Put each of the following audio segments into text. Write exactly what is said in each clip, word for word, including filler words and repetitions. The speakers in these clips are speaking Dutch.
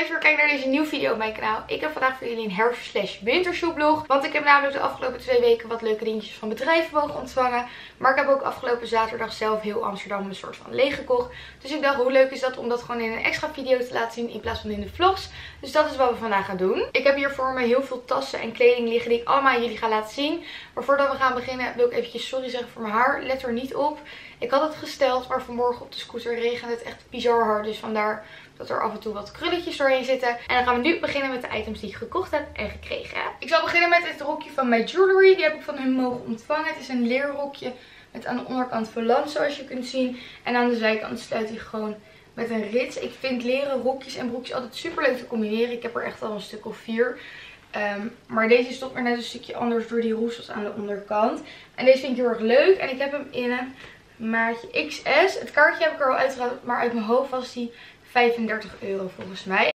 Bedankt voor het kijken naar deze nieuwe video op mijn kanaal. Ik heb vandaag voor jullie een herfst slash wintershoeblog. Want ik heb namelijk de afgelopen twee weken wat leuke dingetjes van bedrijven mogen ontvangen. Maar ik heb ook afgelopen zaterdag zelf heel Amsterdam een soort van leeggekocht. Dus ik dacht, hoe leuk is dat om dat gewoon in een extra video te laten zien in plaats van in de vlogs. Dus dat is wat we vandaag gaan doen. Ik heb hier voor me heel veel tassen en kleding liggen die ik allemaal aan jullie ga laten zien. Maar voordat we gaan beginnen wil ik eventjes sorry zeggen voor mijn haar. Let er niet op. Ik had het gesteld, maar vanmorgen op de scooter regent het echt bizar hard. Dus vandaar dat er af en toe wat krulletjes doorheen zitten. En dan gaan we nu beginnen met de items die ik gekocht heb en gekregen. Ik zal beginnen met dit rokje van My Jewelry. Die heb ik van hun mogen ontvangen. Het is een leerrokje met aan de onderkant volant zoals je kunt zien. En aan de zijkant sluit hij gewoon met een rits. Ik vind leren rokjes en broekjes altijd super leuk te combineren. Ik heb er echt al een stuk of vier. Um, maar deze stopt maar net een stukje anders door die roesels aan de onderkant. En deze vind ik heel erg leuk. En ik heb hem in een maatje X S. Het kaartje heb ik er al uitgehaald, maar uit mijn hoofd was die vijfendertig euro volgens mij.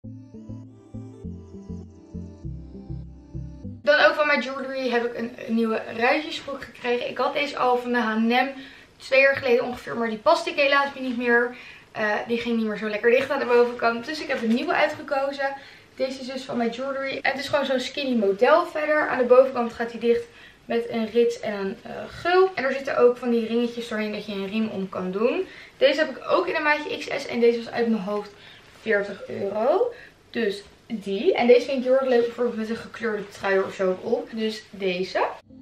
Dan ook van My Jewelry heb ik een, een nieuwe ruitjesbroek gekregen. Ik had deze al van de H en M twee jaar geleden ongeveer, maar die paste ik helaas niet meer. Uh, die ging niet meer zo lekker dicht aan de bovenkant. Dus ik heb een nieuwe uitgekozen. Deze is dus van My Jewelry. En het is gewoon zo'n skinny model verder. Aan de bovenkant gaat hij dicht met een rits en een uh, gul. En er zitten ook van die ringetjes doorheen dat je een riem om kan doen. Deze heb ik ook in een maatje X S. En deze was uit mijn hoofd veertig euro. Dus die. En deze vind ik heel erg leuk bijvoorbeeld met een gekleurde trui of zo op. Dus deze.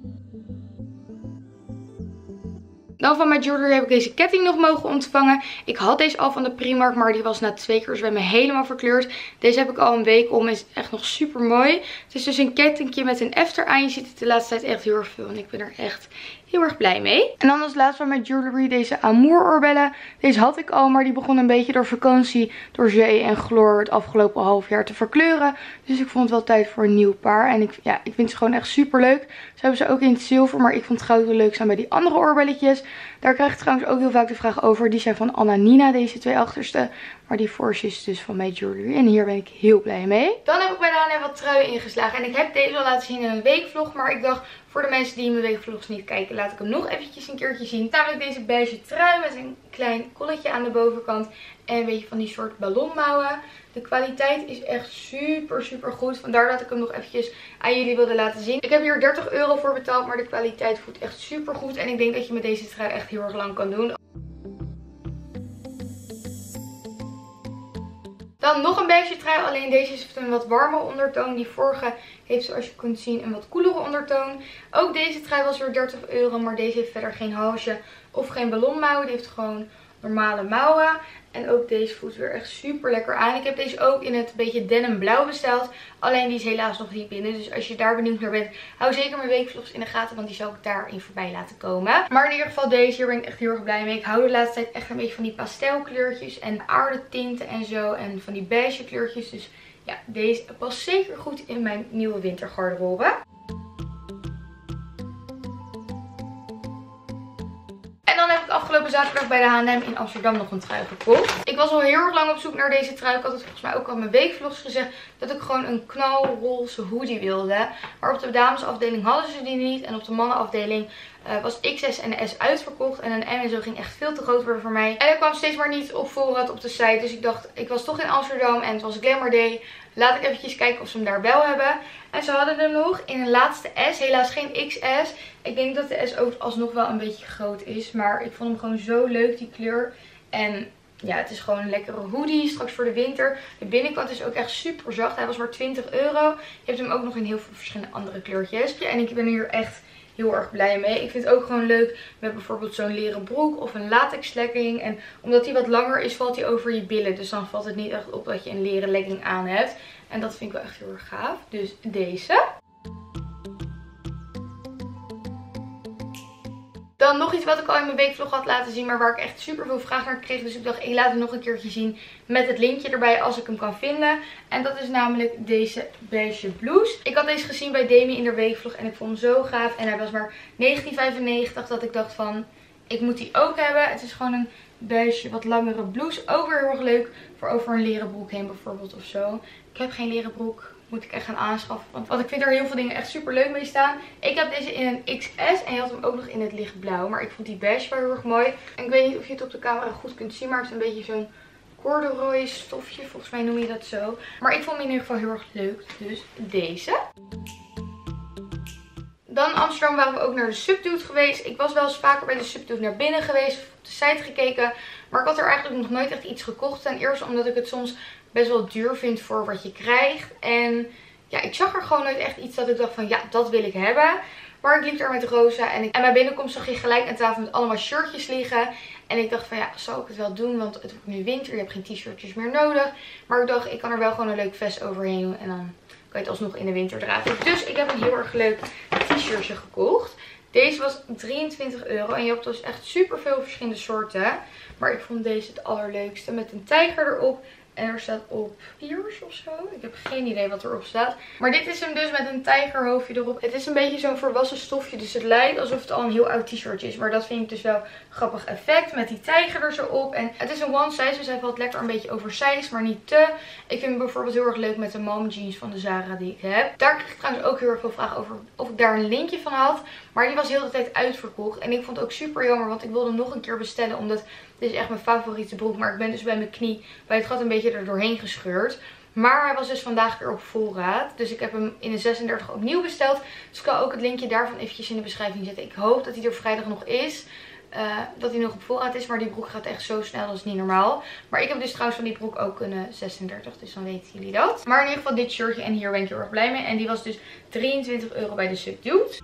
Dan van My Jewelry heb ik deze ketting nog mogen ontvangen. Ik had deze al van de Primark, maar die was na twee keer dus bij me helemaal verkleurd. Deze heb ik al een week om en is echt nog super mooi. Het is dus een kettingje met een F eraan. Je ziet het de laatste tijd echt heel erg veel en ik ben er echt heel erg blij mee. En dan als laatste van My Jewelry deze Amour oorbellen. Deze had ik al, maar die begon een beetje door vakantie, door zee en chloor het afgelopen half jaar te verkleuren. Dus ik vond het wel tijd voor een nieuw paar. En ik, ja, ik vind ze gewoon echt super leuk. Ze hebben ze ook in het zilver, maar ik vond het goud wel leuk zijn bij die andere oorbelletjes. Daar krijg ik trouwens ook heel vaak de vraag over. Die zijn van Anna Nina, deze twee achterste. Maar die voorste is dus van My Jewelry. En hier ben ik heel blij mee. Dan heb ik bij de H en M wat truien ingeslagen. En ik heb deze al laten zien in een weekvlog. Maar ik dacht, voor de mensen die mijn weekvlogs niet kijken, laat ik hem nog eventjes een keertje zien. Namelijk deze beige trui met een klein kolletje aan de bovenkant. En een beetje van die soort ballonmouwen. De kwaliteit is echt super super goed. Vandaar dat ik hem nog eventjes aan jullie wilde laten zien. Ik heb hier dertig euro voor betaald, maar de kwaliteit voelt echt super goed. En ik denk dat je met deze trui echt heel erg lang kan doen. Dan nog een beige trui, alleen deze heeft een wat warme ondertoon. Die vorige heeft, zoals je kunt zien, een wat koelere ondertoon. Ook deze trui was weer dertig euro, maar deze heeft verder geen halsje of geen ballonmouwen. Die heeft gewoon normale mouwen. En ook deze voelt weer echt super lekker aan. Ik heb deze ook in het beetje denim blauw besteld. Alleen die is helaas nog niet binnen. Dus als je daar benieuwd naar bent, hou zeker mijn weekvlogs in de gaten. Want die zal ik daarin voorbij laten komen. Maar in ieder geval deze, hier ben ik echt heel erg blij mee. Ik hou de laatste tijd echt een beetje van die pastelkleurtjes en aardetinten en zo. En van die beige kleurtjes. Dus ja, deze past zeker goed in mijn nieuwe wintergarderobe. En dan heb ik afgelopen zaterdag bij de H en M in Amsterdam nog een trui gekocht. Ik was al heel erg lang op zoek naar deze trui. Ik had het volgens mij ook al in mijn weekvlogs gezegd dat ik gewoon een knalroze hoodie wilde. Maar op de damesafdeling hadden ze die niet. En op de mannenafdeling uh, was X S en S uitverkocht. En een M en zo ging echt veel te groot worden voor mij. En er kwam steeds maar niet op voorraad op de site. Dus ik dacht, ik was toch in Amsterdam en het was Glamour Day. Laat ik eventjes kijken of ze hem daar wel hebben. En ze hadden hem nog in een laatste S. Helaas geen X S. Ik denk dat de S ook alsnog wel een beetje groot is. Maar ik vond hem gewoon zo leuk, die kleur. En ja, het is gewoon een lekkere hoodie. Straks voor de winter. De binnenkant is ook echt super zacht. Hij was maar twintig euro. Je hebt hem ook nog in heel veel verschillende andere kleurtjes. En ik ben hier echt heel erg blij mee. Ik vind het ook gewoon leuk met bijvoorbeeld zo'n leren broek of een latex legging. En omdat hij wat langer is, valt hij over je billen. Dus dan valt het niet echt op dat je een leren legging aan hebt. En dat vind ik wel echt heel erg gaaf. Dus deze. Dan nog iets wat ik al in mijn weekvlog had laten zien, maar waar ik echt super veel vraag naar kreeg. Dus ik dacht, ik laat hem nog een keertje zien met het linkje erbij als ik hem kan vinden. En dat is namelijk deze beige blouse. Ik had deze gezien bij Demi in de weekvlog en ik vond hem zo gaaf. En hij was maar negentien vijfennegentig dat ik dacht van, ik moet die ook hebben. Het is gewoon een beige, wat langere blouse. Ook weer heel erg leuk voor over een leren broek heen bijvoorbeeld of zo. Ik heb geen leren broek. Moet ik echt gaan aanschaffen. Want, want ik vind er heel veel dingen echt super leuk mee staan. Ik heb deze in een X S. En je had hem ook nog in het lichtblauw. Maar ik vond die beige wel heel erg mooi. En ik weet niet of je het op de camera goed kunt zien. Maar het is een beetje zo'n corduroy stofje. Volgens mij noem je dat zo. Maar ik vond hem in ieder geval heel erg leuk. Dus deze. Dan Amsterdam waren we ook naar de Subdued geweest. Ik was wel eens vaker bij de Subdued naar binnen geweest. Op de site gekeken. Maar ik had er eigenlijk nog nooit echt iets gekocht. Ten eerste omdat ik het soms best wel duur vind voor wat je krijgt. En ja, ik zag er gewoon nooit echt iets dat ik dacht van ja, dat wil ik hebben. Maar ik liep daar met Rosa en, ik, en bij binnenkomst zag je gelijk aan tafel met allemaal shirtjes liggen. En ik dacht van ja, zou ik het wel doen? Want het wordt nu winter, je hebt geen t-shirtjes meer nodig. Maar ik dacht, ik kan er wel gewoon een leuk vest overheen doen. En dan kan je het alsnog in de winter dragen. Dus ik heb een heel erg leuk t-shirtje gekocht. Deze was drieëntwintig euro. En je hebt dus echt super veel verschillende soorten. Maar ik vond deze het allerleukste. Met een tijger erop. En er staat op Piers of zo. Ik heb geen idee wat erop staat. Maar dit is hem dus met een tijgerhoofdje erop. Het is een beetje zo'n volwassen stofje. Dus het lijkt alsof het al een heel oud t-shirtje is. Maar dat vind ik dus wel een grappig effect. Met die tijger er zo op. En het is een one size. Dus hij valt lekker een beetje oversized. Maar niet te. Ik vind hem bijvoorbeeld heel erg leuk met de mom jeans van de Zara die ik heb. Daar kreeg ik trouwens ook heel erg veel vragen over. Of ik daar een linkje van had. Maar die was heel de tijd uitverkocht. En ik vond het ook super jammer. Want ik wilde hem nog een keer bestellen. Omdat dit is echt mijn favoriete broek. Maar ik ben dus bij mijn knie bij het gat een beetje er doorheen gescheurd. Maar hij was dus vandaag weer op voorraad. Dus ik heb hem in de zesendertig opnieuw besteld. Dus ik kan ook het linkje daarvan eventjes in de beschrijving zetten. Ik hoop dat hij er vrijdag nog is. Uh, dat hij nog op voorraad is. Maar die broek gaat echt zo snel. Dat is niet normaal. Maar ik heb dus trouwens van die broek ook een zesendertig. Dus dan weten jullie dat. Maar in ieder geval dit shirtje. En hier ben ik heel erg blij mee. En die was dus drieëntwintig euro bij de Subdued.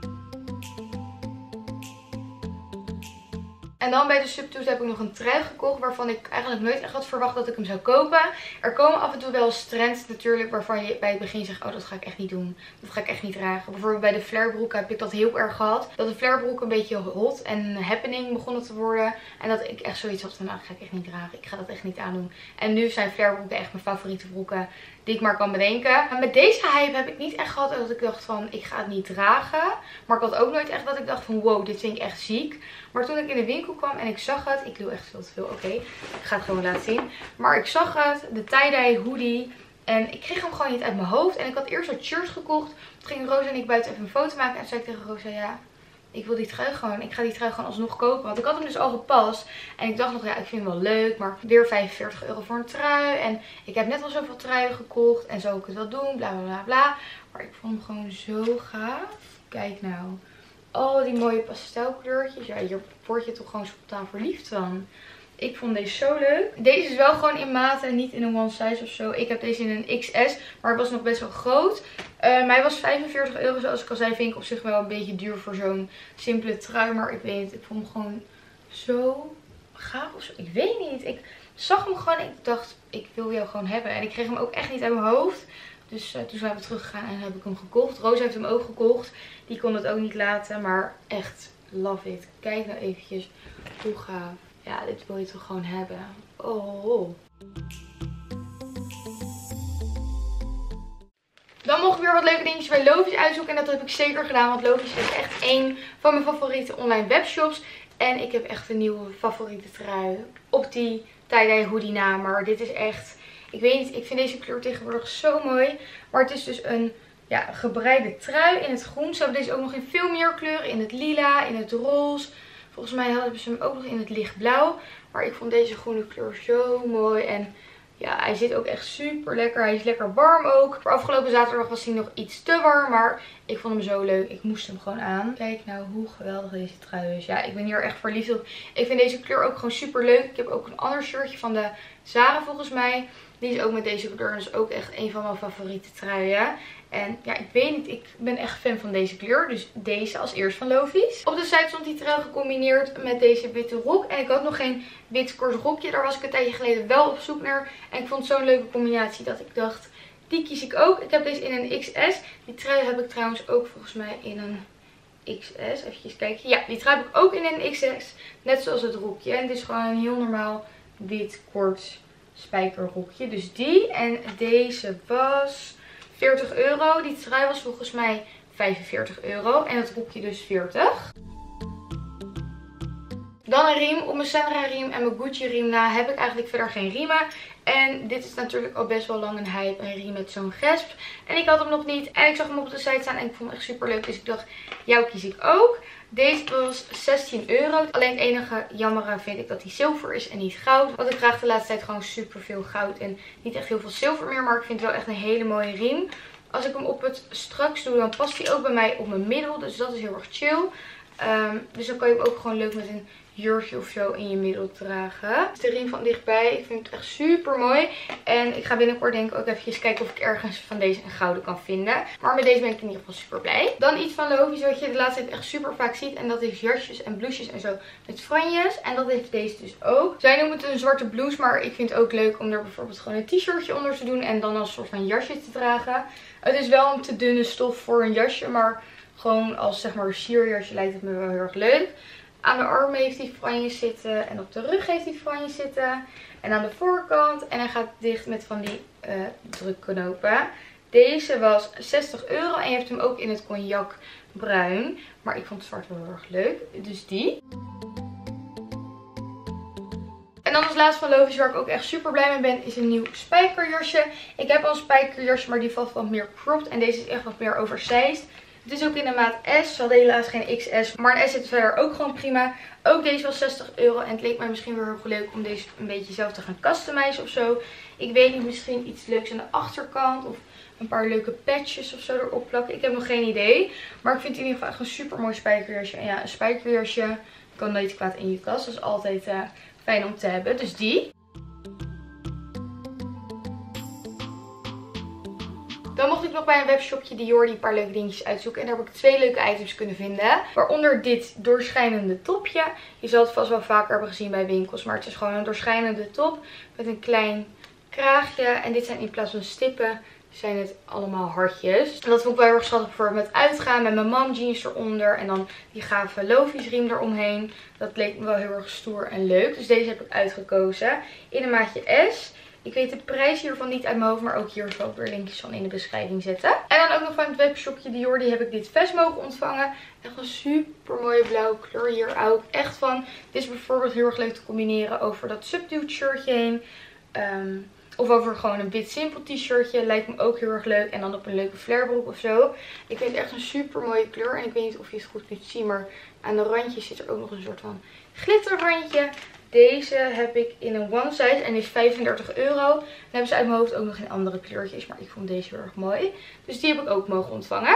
En dan bij de Subdued heb ik nog een trui gekocht waarvan ik eigenlijk nooit echt had verwacht dat ik hem zou kopen. Er komen af en toe wel trends natuurlijk waarvan je bij het begin zegt, oh dat ga ik echt niet doen. Dat ga ik echt niet dragen. Bijvoorbeeld bij de flairbroek heb ik dat heel erg gehad. Dat de flairbroek een beetje hot en happening begonnen te worden. En dat ik echt zoiets had van, nou dat ga ik echt niet dragen. Ik ga dat echt niet aandoen. En nu zijn flairbroeken echt mijn favoriete broeken die ik maar kan bedenken. En met deze hype heb ik niet echt gehad dat ik dacht van, ik ga het niet dragen. Maar ik had ook nooit echt dat ik dacht van, wow, dit vind ik echt ziek. Maar toen ik in de winkel kwam en ik zag het, ik doe echt veel te veel, oké, okay, ik ga het gewoon laten zien. Maar ik zag het, de tie-dye hoodie en ik kreeg hem gewoon niet uit mijn hoofd. En ik had eerst wat shirts gekocht. Toen gingen Rosa en ik buiten even een foto maken en toen zei ik tegen Rosa, ja, ik wil die trui gewoon, ik ga die trui gewoon alsnog kopen. Want ik had hem dus al gepast en ik dacht nog, ja, ik vind hem wel leuk, maar weer vijfenveertig euro voor een trui. En ik heb net al zoveel truien gekocht en zou ik het wel doen, bla bla bla bla. Maar ik vond hem gewoon zo gaaf. Kijk nou. Oh, die mooie pastelkleurtjes. Ja, hier word je toch gewoon spontaan verliefd van. Ik vond deze zo leuk. Deze is wel gewoon in maat en niet in een one size of zo. Ik heb deze in een X S, maar het was nog best wel groot. Um, hij was vijfenveertig euro, zoals ik al zei. Vind ik op zich wel een beetje duur voor zo'n simpele trui. Maar ik weet niet, ik vond hem gewoon zo gaaf of zo. Ik weet niet. Ik zag hem gewoon en ik dacht, ik wil jou gewoon hebben. En ik kreeg hem ook echt niet uit mijn hoofd. Dus uh, toen zijn we teruggegaan en heb ik hem gekocht. Roos heeft hem ook gekocht. Die kon het ook niet laten. Maar echt, love it. Kijk nou eventjes hoe gaaf. Ja, dit wil je toch gewoon hebben. Oh. Dan mocht ik weer wat leuke dingetjes bij Lovies uitzoeken. En dat heb ik zeker gedaan. Want Lovies is echt één van mijn favoriete online webshops. En ik heb echt een nieuwe favoriete trui op die tie-dye hoodie na. Maar dit is echt... Ik weet niet, ik vind deze kleur tegenwoordig zo mooi. Maar het is dus een ja, gebreide trui in het groen. Ze hebben deze ook nog in veel meer kleuren. In het lila, in het roze. Volgens mij hadden ze hem ook nog in het lichtblauw. Maar ik vond deze groene kleur zo mooi. En ja, hij zit ook echt super lekker. Hij is lekker warm ook. Voor afgelopen zaterdag was hij nog iets te warm. Maar ik vond hem zo leuk. Ik moest hem gewoon aan. Kijk nou hoe geweldig deze trui is. Ja, ik ben hier echt verliefd op. Ik vind deze kleur ook gewoon super leuk. Ik heb ook een ander shirtje van de Zara volgens mij. Die is ook met deze kleur. Dat is ook echt een van mijn favoriete truien. En ja, ik weet niet. Ik ben echt fan van deze kleur. Dus deze als eerst van Lovies. Op de site stond die trui gecombineerd met deze witte rok. En ik had nog geen wit kort rokje. Daar was ik een tijdje geleden wel op zoek naar. En ik vond het zo'n leuke combinatie dat ik dacht, die kies ik ook. Ik heb deze in een X S. Die trui heb ik trouwens ook volgens mij in een X S. Even kijken. Ja, die trui heb ik ook in een X S. Net zoals het rokje. En het is gewoon een heel normaal wit kort spijkerrokje. Dus die. En deze was veertig euro. Die trui was volgens mij vijfenveertig euro. En het rokje dus veertig. Dan een riem. Op mijn Sandra riem en mijn Gucci riem na heb ik eigenlijk verder geen riemen. En dit is natuurlijk al best wel lang een hype. Een riem met zo'n gesp. En ik had hem nog niet. En ik zag hem op de site staan en ik vond hem echt super leuk. Dus ik dacht, jou kies ik ook. Deze was zestien euro. Alleen het enige jammere vind ik dat hij zilver is en niet goud. Want ik draag de laatste tijd gewoon super veel goud en niet echt heel veel zilver meer. Maar ik vind het wel echt een hele mooie riem. Als ik hem op het straks doe, dan past hij ook bij mij op mijn middel. Dus dat is heel erg chill. Um, dus dan kan je hem ook gewoon leuk met een jurkje of zo in je middel dragen. Dus de riem van dichtbij. Ik vind het echt super mooi. En ik ga binnenkort denk ik ook even kijken of ik ergens van deze een gouden kan vinden. Maar met deze ben ik in ieder geval super blij. Dan iets van Lovies wat je de laatste tijd echt super vaak ziet. En dat is jasjes en blouses en zo met franjes. En dat heeft deze dus ook. Zij noemen het een zwarte blouse. Maar ik vind het ook leuk om er bijvoorbeeld gewoon een t-shirtje onder te doen. En dan als soort van jasje te dragen. Het is wel een te dunne stof voor een jasje. Maar gewoon als zeg maar sierjasje lijkt het me wel heel erg leuk. Aan de armen heeft hij franjes zitten. En op de rug heeft hij franjes zitten. En aan de voorkant. En hij gaat dicht met van die uh, drukknopen. Deze was zestig euro. En je hebt hem ook in het cognacbruin. Maar ik vond het zwart wel heel erg leuk. Dus die. En dan als laatste van Lovies waar ik ook echt super blij mee ben is een nieuw spijkerjasje. Ik heb al een spijkerjasje, maar die valt wat meer cropped. En deze is echt wat meer oversized. Het is ook in de maat S. Ze hadden helaas geen X S. Maar een S zit verder ook gewoon prima. Ook deze was zestig euro. En het leek mij misschien wel heel leuk om deze een beetje zelf te gaan customizen of zo. Ik weet niet, misschien iets leuks aan de achterkant. Of een paar leuke patches of zo erop plakken. Ik heb nog geen idee. Maar ik vind het in ieder geval echt een super mooi spijkerjasje. En ja, een spijkerjasje kan nooit kwaad in je tas. Dat is altijd uh, fijn om te hebben. Dus die. Dan mocht ik nog bij een webshopje Dior die een paar leuke dingetjes uitzoeken. En daar heb ik twee leuke items kunnen vinden. Waaronder dit doorschijnende topje. Je zal het vast wel vaker hebben gezien bij winkels. Maar het is gewoon een doorschijnende top met een klein kraagje. En dit zijn in plaats van stippen zijn het allemaal hartjes. En dat vond ik wel heel erg schattig voor met uitgaan. Met mijn mom jeans eronder. En dan die gave Lovies riem eromheen. Dat leek me wel heel erg stoer en leuk. Dus deze heb ik uitgekozen. In een maatje S. Ik weet de prijs hiervan niet uit mijn hoofd, maar ook hier zal ik weer linkjes van in de beschrijving zetten. En dan ook nog van het webshopje Dior, die heb ik dit vest mogen ontvangen. Echt een super mooie blauwe kleur hier ook. Echt van, dit is bijvoorbeeld heel erg leuk te combineren over dat subdued shirtje heen. Um, of over gewoon een wit simpel t-shirtje. Lijkt me ook heel erg leuk. En dan op een leuke flairbroek of zo. Ik vind het echt een super mooie kleur. En ik weet niet of je het goed kunt zien, maar aan de randjes zit er ook nog een soort van glitterrandje. Deze heb ik in een one size en is vijfendertig euro. Dan hebben ze uit mijn hoofd ook nog in andere kleurtjes, maar ik vond deze heel erg mooi. Dus die heb ik ook mogen ontvangen.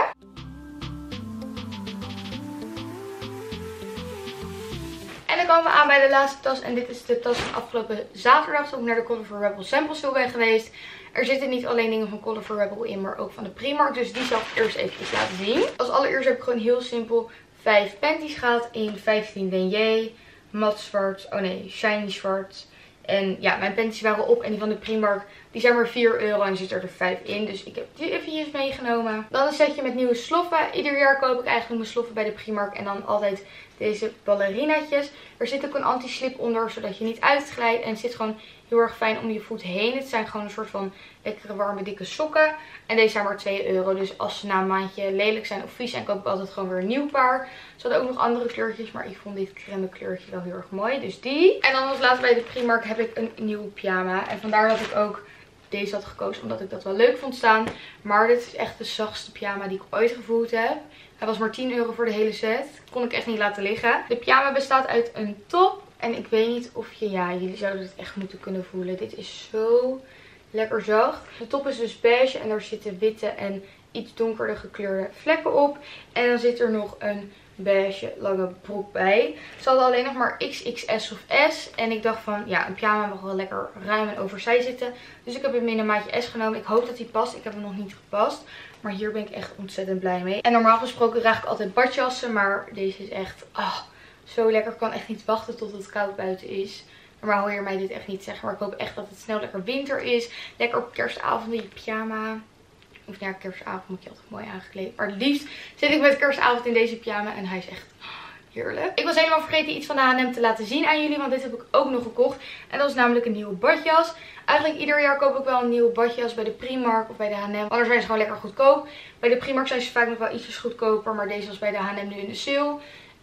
En dan komen we aan bij de laatste tas. En dit is de tas van afgelopen zaterdag toen ik naar de Color for Rebel Sample Sale ben geweest. Er zitten niet alleen dingen van Color for Rebel in, maar ook van de Primark. Dus die zal ik eerst even laten zien. Als allereerst heb ik gewoon heel simpel vijf panties gehaald in vijftien denier. Mat zwart, oh nee, shiny zwart. En ja, mijn panties waren op en die van de Primark, die zijn maar vier euro en zit er vijf in. Dus ik heb die eventjes meegenomen. Dan een setje met nieuwe sloffen. Ieder jaar koop ik eigenlijk mijn sloffen bij de Primark en dan altijd deze ballerinaatjes. Er zit ook een anti-slip onder, zodat je niet uitglijdt. En het zit gewoon heel erg fijn om je voet heen. Het zijn gewoon een soort van lekkere warme dikke sokken. En deze zijn maar twee euro. Dus als ze na een maandje lelijk zijn of vies zijn, koop ik altijd gewoon weer een nieuw paar. Ze hadden ook nog andere kleurtjes, maar ik vond dit crème kleurtje wel heel erg mooi. Dus die. En dan als laatste bij de Primark heb ik een nieuwe pyjama. En vandaar dat ik ook deze had gekozen, omdat ik dat wel leuk vond staan. Maar dit is echt de zachtste pyjama die ik ooit gevoeld heb. Hij was maar tien euro voor de hele set. Kon ik echt niet laten liggen. De pyjama bestaat uit een top. En ik weet niet of je, ja, jullie zouden het echt moeten kunnen voelen. Dit is zo lekker zacht. De top is dus beige en daar zitten witte en iets donkerder gekleurde vlekken op. En dan zit er nog een beige lange broek bij. Ze hadden alleen nog maar X X S of S. En ik dacht van, ja, een pyjama mag wel lekker ruim en oversized zitten. Dus ik heb hem in een maatje S genomen. Ik hoop dat hij past. Ik heb hem nog niet gepast. Maar hier ben ik echt ontzettend blij mee. En normaal gesproken draag ik altijd badjassen. Maar deze is echt, ah, zo lekker. Ik kan echt niet wachten tot het koud buiten is. Normaal hoor je mij dit echt niet zeggen. Maar ik hoop echt dat het snel lekker winter is. Lekker op kerstavond in je pyjama. Of ja, kerstavond moet je altijd mooi aangekleed. Maar het liefst zit ik met kerstavond in deze pyjama. En hij is echt heerlijk. Ik was helemaal vergeten iets van de H en M te laten zien aan jullie. Want dit heb ik ook nog gekocht. En dat is namelijk een nieuwe badjas. Eigenlijk ieder jaar koop ik wel een nieuwe badjas bij de Primark of bij de H en M. Anders zijn ze gewoon lekker goedkoop. Bij de Primark zijn ze vaak nog wel ietsjes goedkoper. Maar deze was bij de H en M nu in de sale.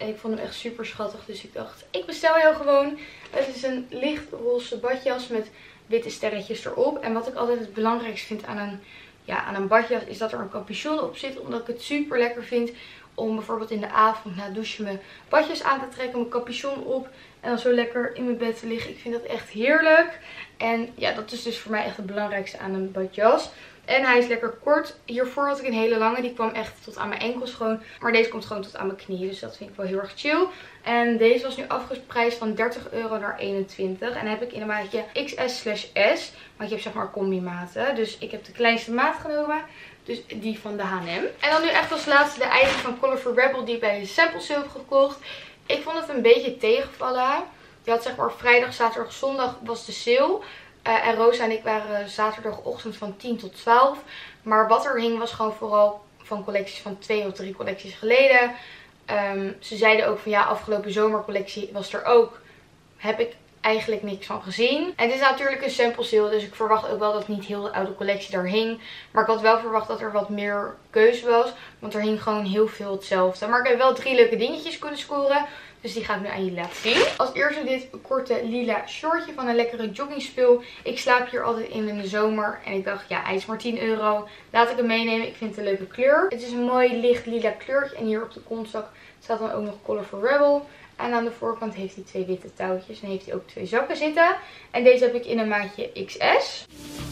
En ik vond hem echt super schattig. Dus ik dacht, ik bestel jou gewoon. Het is een lichtroze badjas met witte sterretjes erop. En wat ik altijd het belangrijkste vind aan een, ja, aan een badjas is dat er een capuchon op zit. Omdat ik het super lekker vind om bijvoorbeeld in de avond na het douchen mijn badjas aan te trekken. Mijn capuchon op. En dan zo lekker in mijn bed te liggen. Ik vind dat echt heerlijk. En ja, dat is dus voor mij echt het belangrijkste aan een badjas. En hij is lekker kort. Hiervoor had ik een hele lange. Die kwam echt tot aan mijn enkels gewoon. Maar deze komt gewoon tot aan mijn knieën. Dus dat vind ik wel heel erg chill. En deze was nu afgeprijsd van dertig euro naar eenentwintig. En dan heb ik in een maatje X S slash S. Want je hebt zeg maar combi maten. Dus ik heb de kleinste maat genomen. Dus die van de H en M. En dan nu echt als laatste de eigen van Color for Rebel. Die ik bij de sample sale heb gekocht. Ik vond het een beetje tegenvallen. Je had zeg maar vrijdag, zaterdag, zondag was de sale. Uh, en Rosa en ik waren zaterdagochtend van tien tot twaalf. Maar wat er hing was gewoon vooral van collecties van twee of drie collecties geleden. Um, ze zeiden ook van ja, afgelopen zomercollectie was er ook. Heb ik eigenlijk niks van gezien. En het is natuurlijk een sample sale. Dus ik verwacht ook wel dat niet heel de oude collectie daar hing. Maar ik had wel verwacht dat er wat meer keuze was. Want er hing gewoon heel veel hetzelfde. Maar ik heb wel drie leuke dingetjes kunnen scoren. Dus die ga ik nu aan jullie laten zien. Als eerste dit korte lila shortje van een lekkere joggingspul. Ik slaap hier altijd in in de zomer. En ik dacht, ja, hij is maar tien euro. Laat ik hem meenemen. Ik vind het een leuke kleur. Het is een mooi licht lila kleurtje. En hier op de kontzak staat dan ook nog Color for Rebel. En aan de voorkant heeft hij twee witte touwtjes. En heeft hij ook twee zakken zitten. En deze heb ik in een maatje X S.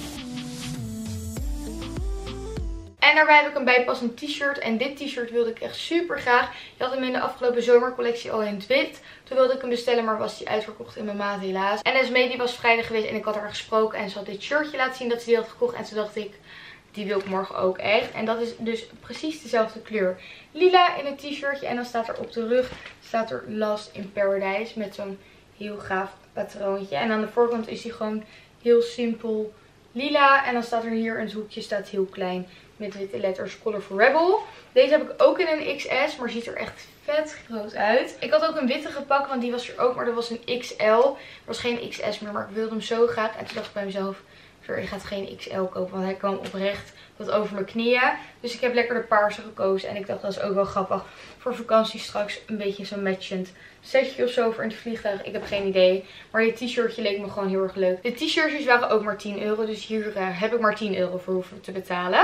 En daarbij heb ik een bijpassend t-shirt. En dit t-shirt wilde ik echt super graag. Je had hem in de afgelopen zomercollectie al in het wit. Toen wilde ik hem bestellen, maar was hij uitverkocht in mijn maat helaas. En Esmee die was vrijdag geweest en ik had haar gesproken. En ze had dit shirtje laten zien dat ze die had gekocht. En toen dacht ik, die wil ik morgen ook echt. En dat is dus precies dezelfde kleur. Lila in een t-shirtje. En dan staat er op de rug, staat er Last in Paradise. Met zo'n heel gaaf patroontje. En aan de voorkant is hij gewoon heel simpel lila. En dan staat er hier een hoekje, staat heel klein. Met witte letters Color for Rebel. Deze heb ik ook in een X S. Maar ziet er echt vet groot uit. Ik had ook een witte gepakt. Want die was er ook. Maar dat was een X L. Er was geen X S meer. Maar ik wilde hem zo graag. En toen dacht ik bij mezelf. Je gaat geen X L kopen. Want hij kwam oprecht tot over mijn knieën. Dus ik heb lekker de paarse gekozen. En ik dacht dat is ook wel grappig. Voor vakantie straks een beetje zo'n matchend setje of zo voor in het vliegtuig. Ik heb geen idee. Maar dit t-shirtje leek me gewoon heel erg leuk. De t-shirtjes waren ook maar tien euro. Dus hier uh, heb ik maar tien euro voor hoeven te betalen.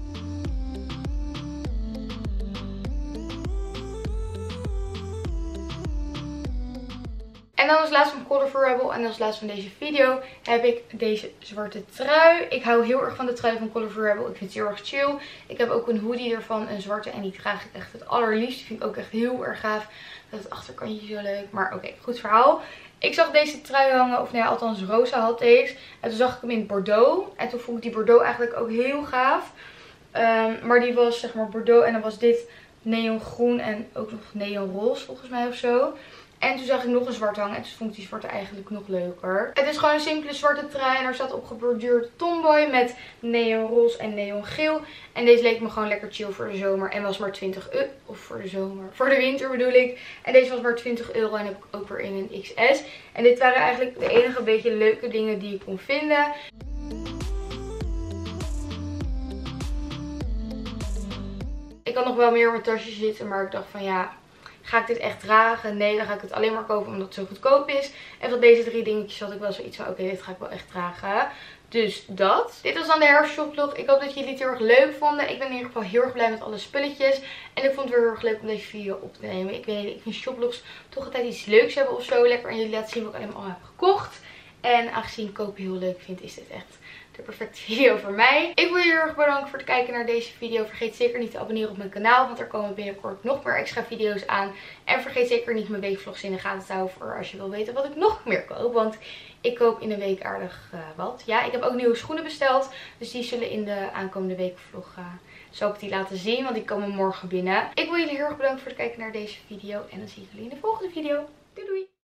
En dan als laatste van Color for Rebel en als laatste van deze video heb ik deze zwarte trui. Ik hou heel erg van de trui van Color for Rebel. Ik vind het heel erg chill. Ik heb ook een hoodie ervan, een zwarte. En die draag ik echt het allerliefst. Die vind ik ook echt heel erg gaaf. Dat het achterkantje zo leuk. Maar oké, okay, goed verhaal. Ik zag deze trui hangen. Of nee, nou althans Rosa had deze. En toen zag ik hem in Bordeaux. En toen vond ik die Bordeaux eigenlijk ook heel gaaf. Um, maar die was zeg maar Bordeaux. En dan was dit neongroen en ook nog neonroze volgens mij of zo. En toen zag ik nog een zwart hangen. En toen vond ik die zwarte eigenlijk nog leuker. Het is gewoon een simpele zwarte trui. En er staat op geborduurd tomboy met neonroze en neongeel. En deze leek me gewoon lekker chill voor de zomer. En was maar twintig euro. Of voor de zomer. Voor de winter bedoel ik. En deze was maar twintig euro. En heb ik ook weer in een X S. En dit waren eigenlijk de enige beetje leuke dingen die ik kon vinden. Ik had nog wel meer in mijn tasje zitten. Maar ik dacht van ja... Ga ik dit echt dragen? Nee, dan ga ik het alleen maar kopen omdat het zo goedkoop is. En van deze drie dingetjes had ik wel zoiets van, oké, okay, dit ga ik wel echt dragen. Dus dat. Dit was dan de herfstshoplog. Ik hoop dat jullie het heel erg leuk vonden. Ik ben in ieder geval heel erg blij met alle spulletjes. En ik vond het weer heel erg leuk om deze video op te nemen. Ik weet niet, ik vind shoplogs toch altijd iets leuks hebben of zo. Lekker aan jullie laten zien wat ik allemaal heb gekocht. En aangezien ik kopen heel leuk vind, is dit echt de perfecte video voor mij. Ik wil je heel erg bedanken voor het kijken naar deze video. Vergeet zeker niet te abonneren op mijn kanaal, want er komen binnenkort nog meer extra video's aan. En vergeet zeker niet mijn weekvlogs in de gaten te houden voor als je wil weten wat ik nog meer koop. Want ik koop in een week aardig uh, wat. Ja, ik heb ook nieuwe schoenen besteld. Dus die zullen in de aankomende weekvlog uh, zal ik die laten zien, want die komen morgen binnen. Ik wil jullie heel erg bedanken voor het kijken naar deze video. En dan zie ik jullie in de volgende video. Doei doei!